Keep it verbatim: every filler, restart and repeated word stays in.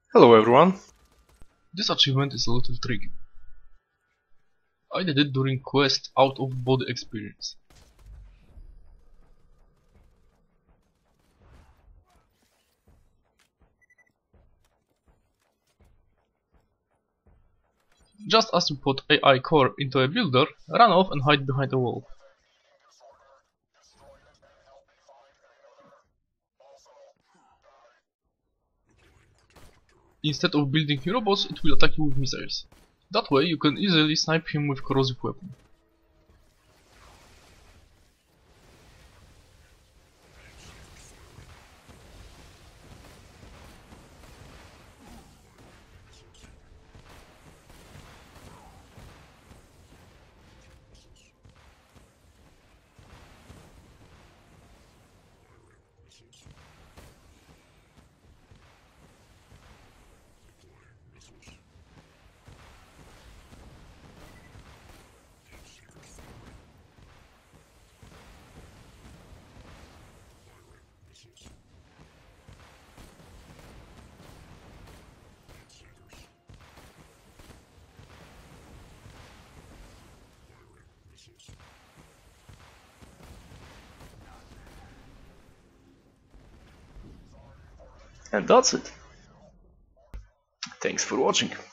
Hello everyone. This achievement is a little tricky. I did it during quest out of body experience. Just as you put A I core into a builder, run off and hide behind a wall. Instead of building your robots, it will attack you with missiles. That way you can easily snipe him with corrosive weapon. And that's it. Thanks for watching.